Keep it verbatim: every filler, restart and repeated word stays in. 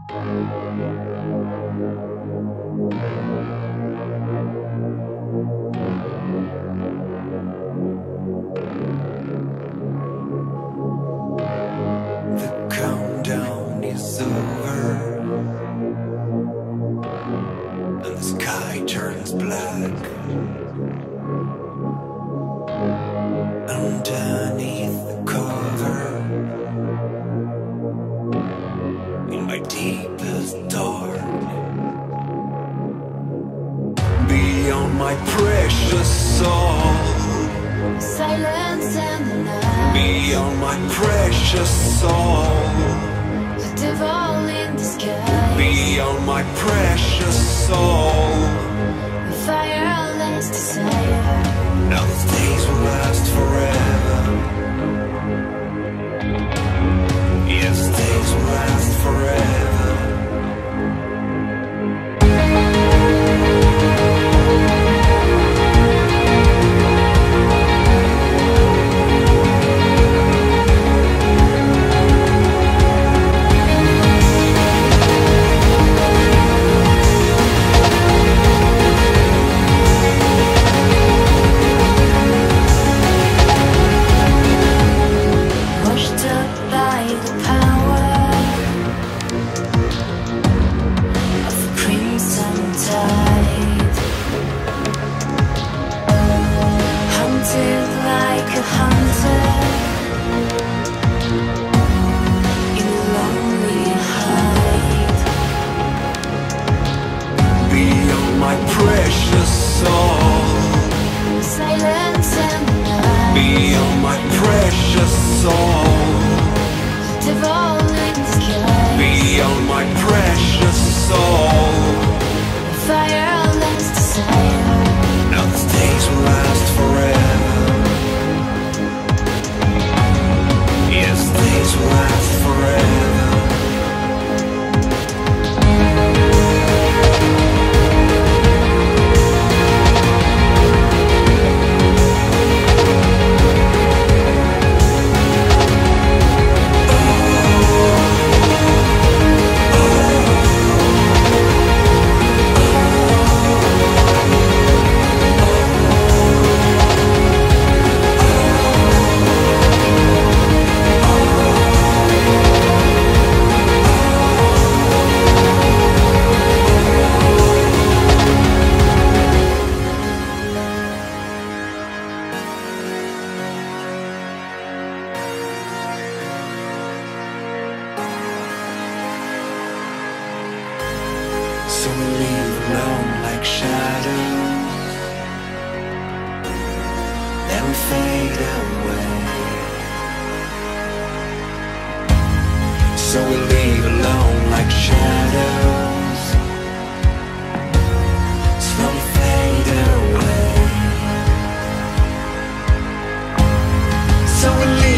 The countdown is over, and the sky turns black. Underneath the cover, in my deepest dark, beyond my precious soul, silence and the night, beyond my precious soul, the devil in the sky, beyond my precious soul. the fireless desire. Now these days will last forever. Yes, days will last forever. Washed up by the power of the crimson tide, hunted like a hunter in a lonely hide, Beyond my precious soul, silence and the night, beyond my precious soul, the devil in the sky, beyond my precious soul. fireless desire. Now these days will last forever. Yes, days will last forever. So we leave alone like shadows, then we fade away. So we leave alone like shadows, slowly fade away. So we leave